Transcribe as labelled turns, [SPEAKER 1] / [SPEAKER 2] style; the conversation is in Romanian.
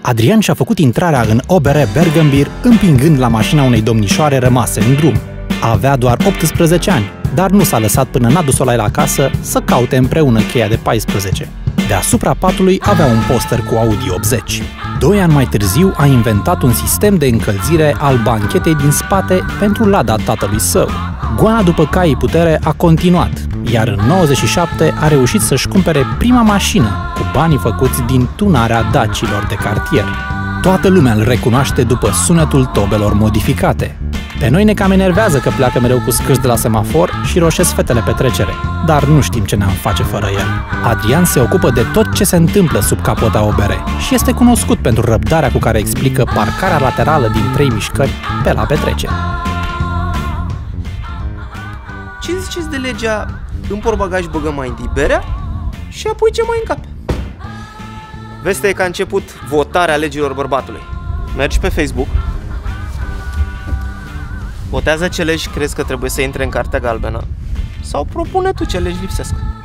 [SPEAKER 1] Adrian și-a făcut intrarea în Obere Bergenbier împingând la mașina unei domnișoare rămase în drum. Avea doar 18 ani, dar nu s-a lăsat până n-a dus-o la el acasă să caute împreună cheia de 14. Deasupra patului avea un poster cu Audi 80. 2 ani mai târziu a inventat un sistem de încălzire al banchetei din spate pentru Lada tatălui său. Goana după caii putere a continuat, iar în 97 a reușit să-și cumpere prima mașină cu banii făcuți din tunarea dacilor de cartier. Toată lumea îl recunoaște după sunetul tobelor modificate. Pe noi ne cam enervează că pleacă mereu cu scârți de la semafor și roșesc fetele pe trecere, dar nu știm ce ne-am face fără el. Adrian se ocupă de tot ce se întâmplă sub capota Obere și este cunoscut pentru răbdarea cu care explică parcarea laterală din 3 mișcări pe la petrecere.
[SPEAKER 2] Ce ziceți de legea în portbagaj băgăm mai întâi berea și apoi ce mai încape? Vestea e că a început votarea legilor bărbatului. Mergi pe Facebook, votează ce legi crezi că trebuie să intre în Cartea Galbenă sau propune tu ce legi lipsesc.